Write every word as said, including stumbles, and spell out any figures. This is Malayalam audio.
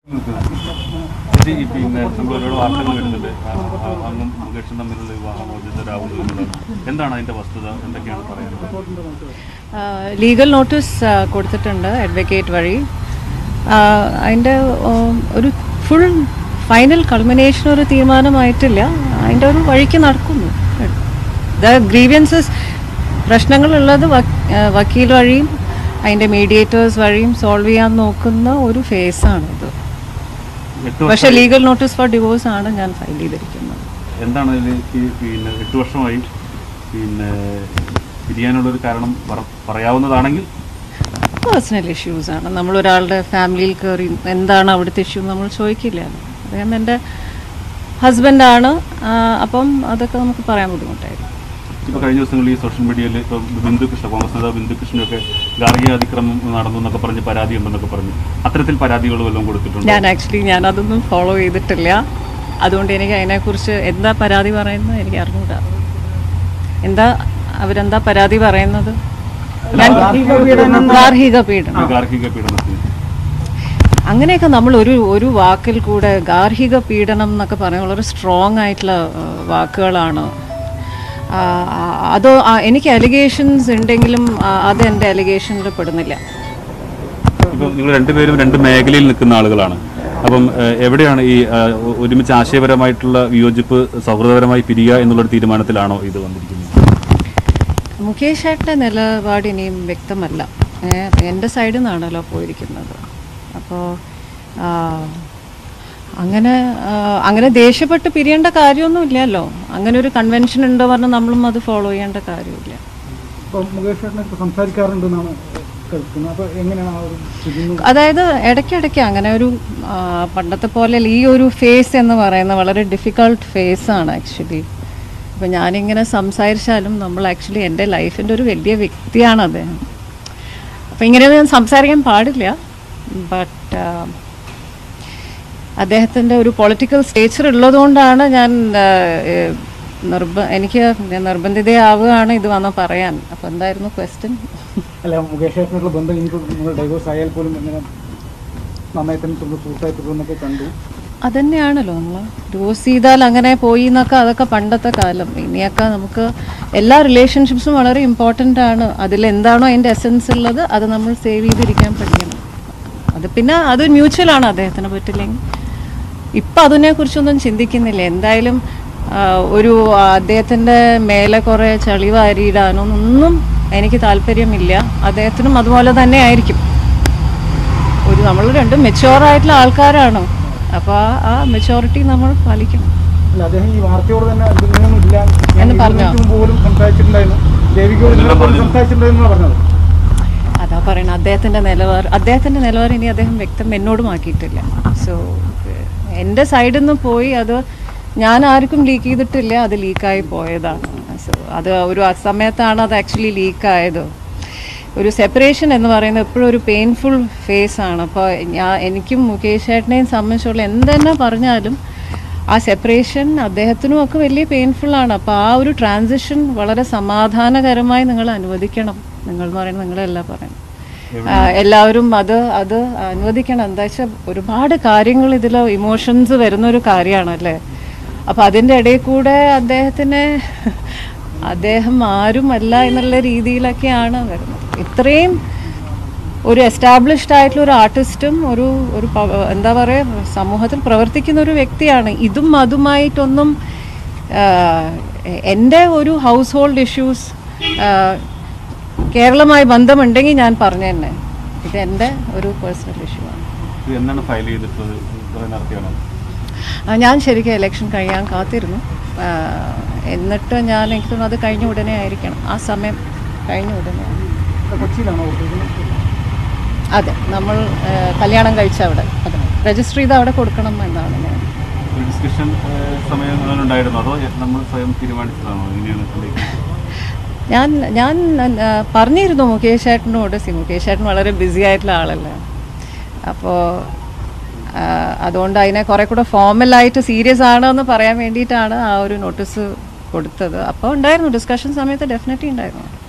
പിന്നെ നമ്മൾ ഒരുപാട് വാർത്തകൾ വരുന്നുണ്ട്. അങ്ങും മുകേഷും തമ്മിലുള്ള വിവാഹമോചിതരാകുന്നത് എന്താണ് അതിൻ്റെ വസ്തുത, എന്തൊക്കെയാണ് പറയുന്നത്? ലീഗൽ നോട്ടീസ് കൊടുത്തിട്ടുണ്ട് അഡ്വക്കേറ്റ് വഴി. അതിൻ്റെ ഒരു ഫുൾ ഫൈനൽ കൾമിനേഷൻ ഒരു തീരുമാനമായിട്ടില്ല. അതിൻ്റെ ഒരു വഴിക്ക് നടക്കുന്നു. ദ ഗ്രീവിയൻസസ് പ്രശ്നങ്ങളുള്ളത് വക്കീൽ വഴിയും അതിൻ്റെ മീഡിയേറ്റേഴ്സ് വഴിയും സോൾവ് ചെയ്യാൻ നോക്കുന്ന ഒരു ഫേസാണിത്. പക്ഷേ ലീഗൽ നോട്ടീസ് ഫോർ ഡിവോഴ്സ് ആണ് ഞാൻ ഫയൽ ചെയ്തിരിക്കുന്നത്. എന്താണ് പിന്നെ എട്ട് വർഷമായി പിന്നെ പിരിയാനുള്ളൊരു കാരണം പറയാവുന്നതാണെങ്കിൽ? പേഴ്സണൽ ഇഷ്യൂസ് ആണ്. നമ്മളൊരാളുടെ ഫാമിലിയിൽ കയറി എന്താണ് അവിടുത്തെ ഇഷ്യൂ നമ്മൾ ചോദിക്കില്ല. അദ്ദേഹം എൻ്റെ ഹസ്ബൻഡാണ്. അപ്പം അതൊക്കെ നമുക്ക് പറയാൻ ബുദ്ധിമുട്ടായിരുന്നു. ഇപ്പോൾ കഴിഞ്ഞ ദിവസങ്ങളിൽ ഈ സോഷ്യൽ മീഡിയയിൽ ഇപ്പോൾ ബിന്ദുകൃഷ്ണ, കോൺഗ്രസ് നേതാവ് ബിന്ദുകൃഷ്ണനൊക്കെ ഗാർഹിക അതിക്രമം നടന്നു എന്നൊക്കെ പറഞ്ഞ് പരാതി ഉണ്ടെന്നൊക്കെ പറഞ്ഞു. അത്തരത്തിൽ പരാതികൾ വല്ലതും കൊടുത്തിട്ടുണ്ട്? ഞാൻ ആക്ച്വലി ഞാൻ അതൊന്നും ഫോളോ ചെയ്തിട്ടില്ല. അതുകൊണ്ട് എനിക്ക് അതിനെക്കുറിച്ച് എന്താ പരാതി പറയുന്നത് എനിക്ക് അറിഞ്ഞൂടാ. എന്താ അവരെന്താ പരാതി പറയുന്നത്? ഗാർഹിക പീഡനം. ഗാർഹിക പീഡനത്തിന് അങ്ങനെയൊക്കെ നമ്മൾ ഒരു ഒരു വാക്കിൽ കൂടെ ഗാർഹിക പീഡനം എന്നൊക്കെ പറയുന്നത് വളരെ സ്ട്രോങ് ആയിട്ടുള്ള വാക്കുകളാണ്. അതോ എനിക്ക് അലിഗേഷൻസ് ഉണ്ടെങ്കിലും അത് എൻ്റെ അലിഗേഷനിൽ പെടുന്നില്ല. ഇപ്പം നിങ്ങൾ രണ്ടുപേരും രണ്ട് മേഖലയിൽ നിൽക്കുന്ന ആളുകളാണ്. അപ്പം എവിടെയാണ് ഈ ഒരുമിച്ച് ആശയപരമായിട്ടുള്ള വിയോജിപ്പ്, സൗഹൃദപരമായി പിരിയുക എന്നുള്ളൊരു തീരുമാനത്തിലാണോ ഇത് വന്നിരിക്കുന്നത്? മുകേഷ് ഏട്ടൻ്റെ നിലപാട് ഇനിയും വ്യക്തമല്ല. എൻ്റെ സൈഡിൽ നിന്നാണല്ലോ പോയിരിക്കുന്നത്. അപ്പോൾ അങ്ങനെ അങ്ങനെ ദേഷ്യപ്പെട്ട് പിരിയേണ്ട കാര്യമൊന്നും ഇല്ലല്ലോ. അങ്ങനെ ഒരു കൺവെൻഷൻ ഉണ്ടോ പറഞ്ഞാൽ നമ്മളും അത് ഫോളോ ചെയ്യേണ്ട കാര്യമില്ല. അതായത് ഇടയ്ക്കിടയ്ക്ക് അങ്ങനെ ഒരു പണ്ടത്തെ പോലെ ഈ ഒരു ഫേസ് എന്ന് പറയുന്നത് വളരെ ഡിഫിക്കൾട്ട് ഫേസാണ് ആക്ച്വലി. അപ്പോൾ ഞാനിങ്ങനെ സംസാരിച്ചാലും നമ്മൾ ആക്ച്വലി എൻ്റെ ലൈഫിൻ്റെ ഒരു വലിയ വ്യക്തിയാണ് അദ്ദേഹം. അപ്പോൾ ഇങ്ങനെ ഞാൻ സംസാരിക്കാൻ പാടില്ല. ബട്ട് അദ്ദേഹത്തിൻ്റെ ഒരു പൊളിറ്റിക്കൽ സ്റ്റേച്ചർ ഉള്ളതുകൊണ്ടാണ് ഞാൻ നിർബ എനിക്ക് നിർബന്ധിതയാവുകയാണ് ഇത് വന്ന് പറയാൻ. അപ്പോൾ എന്തായിരുന്നു ക്വസ്റ്റ്യൻ? അല്ല, മുകേഷായിട്ടുള്ള ബന്ധം ഇനിയിപ്പോൾ ഡൈവോഴ്സ് ആയാൽ പോലും എങ്ങനെ നന്നായി തന്നെ സുഹൃത്തായിട്ട് കണ്ടു. അതന്നെയാണല്ലോ നമ്മൾ ഡിവോഴ്സ് ചെയ്താൽ അങ്ങനെ പോയി എന്നൊക്കെ, അതൊക്കെ പണ്ടത്തെ കാലം. ഇനിയൊക്കെ നമുക്ക് എല്ലാ റിലേഷൻഷിപ്സും വളരെ ഇമ്പോർട്ടൻ്റ് ആണ്. അതിലെന്താണോ അതിൻ്റെ എസെൻസ് ഉള്ളത് അത് നമ്മൾ സേവ് ചെയ്തിരിക്കാൻ പഠിക്കണം. അത് പിന്നെ അത് മ്യൂച്വലാണ്. അദ്ദേഹത്തിന് പറ്റില്ലെങ്കിൽ ഇപ്പം അതിനെക്കുറിച്ചൊന്നും ചിന്തിക്കുന്നില്ല. എന്തായാലും ഒരു അദ്ദേഹത്തിൻ്റെ മേലെ കുറേ ചളി വാരിയിടാനൊന്നും എനിക്ക് താല്പര്യമില്ല. അദ്ദേഹത്തിനും അതുപോലെ തന്നെ ആയിരിക്കും. ഒരു നമ്മൾ രണ്ടും മെച്യൂർ ആയിട്ടുള്ള ആൾക്കാരാണ്. അപ്പോൾ ആ മെച്യൂരിറ്റി നമ്മൾ പാലിക്കണം എന്ന് പറഞ്ഞോ? അതാ പറയണത്. അദ്ദേഹത്തിൻ്റെ നിലവാരം അദ്ദേഹത്തിൻ്റെ നിലവാരം ഇനി അദ്ദേഹം വ്യക്തം എന്നോടുമാക്കിയിട്ടില്ല. സോ എൻ്റെ സൈഡിൽ നിന്ന് പോയി അത് ഞാൻ ആർക്കും ലീക്ക് ചെയ്തിട്ടില്ല. അത് ലീക്കായി പോയതാണ്. സോ അത് ഒരു അസമയത്താണ് അത് ആക്ച്വലി ലീക്കായത്. ഒരു സെപ്പറേഷൻ എന്ന് പറയുന്നത് എപ്പോഴും ഒരു പെയിൻഫുൾ ഫേസാണ്. അപ്പോൾ ഞാൻ എനിക്കും മുകേഷ് ഏട്ടനെയും സംബന്ധിച്ചുള്ള എന്തെന്നെ പറഞ്ഞാലും ആ സെപ്പറേഷൻ അദ്ദേഹത്തിനും ഒക്കെ വലിയ പെയിൻഫുള്ളാണ്. അപ്പോൾ ആ ഒരു ട്രാൻസിഷൻ വളരെ സമാധാനകരമായി നിങ്ങൾ അനുവദിക്കണം. നിങ്ങൾ പറയുന്നത് നിങ്ങളെല്ലാം പറയണം. എല്ലാവരും അത് അത് അനുവദിക്കണം. എന്താ വെച്ചാൽ ഒരുപാട് കാര്യങ്ങൾ ഇതിൽ ഇമോഷൻസ് വരുന്നൊരു കാര്യമാണല്ലേ. അപ്പോൾ അതിൻ്റെ ഇടയിൽ കൂടെ അദ്ദേഹത്തിന് അദ്ദേഹം ആരുമല്ല എന്നുള്ള രീതിയിലൊക്കെയാണ് വരുന്നത്. ഇത്രയും ഒരു എസ്റ്റാബ്ലിഷ്ഡ് ആയിട്ടുള്ള ഒരു ആർട്ടിസ്റ്റും ഒരു ഒരു എന്താ പറയുക സമൂഹത്തിൽ പ്രവർത്തിക്കുന്ന ഒരു വ്യക്തിയാണ്. ഇതും അതുമായിട്ടൊന്നും എൻ്റെ ഒരു ഹൗസ് ഹോൾഡ് ഇഷ്യൂസ് കേരളമായി ബന്ധമുണ്ടെങ്കിൽ ഞാൻ പറഞ്ഞു തന്നെ. ഇത് എൻ്റെ ഒരു പേഴ്സണൽ ഇഷ്യൂ ആണ്. ഞാൻ ശരിക്കും ഇലക്ഷൻ കഴിയാൻ കാത്തിരുന്നു. എന്നിട്ട് ഞാൻ എനിക്ക് തോന്നുന്നു അത് കഴിഞ്ഞ ഉടനെ ആയിരിക്കണം. ആ സമയം കഴിഞ്ഞ ഉടനെ. അതെ, നമ്മൾ കല്യാണം കഴിച്ച അവിടെ അതെ രജിസ്റ്റർ ചെയ്ത് അവിടെ കൊടുക്കണം എന്നാണ് ഞാൻ. ഞാൻ ഞാൻ പറഞ്ഞിരുന്നു മുകേഷ് ഏട്ടനോട്. സി മുകേഷ് ഏട്ടൻ വളരെ ബിസി ആയിട്ടുള്ള ആളല്ലേ. അപ്പോൾ അതുകൊണ്ട് അതിനെ കുറെ കൂടെ ഫോർമലായിട്ട് സീരിയസ് ആണെന്ന് പറയാൻ വേണ്ടിയിട്ടാണ് ആ ഒരു നോട്ടീസ് കൊടുത്തത്. അപ്പോൾ ഉണ്ടായിരുന്നു ഡിസ്കഷൻ സമയത്ത് ഡെഫിനറ്റ്ലി ഉണ്ടായിരുന്നു.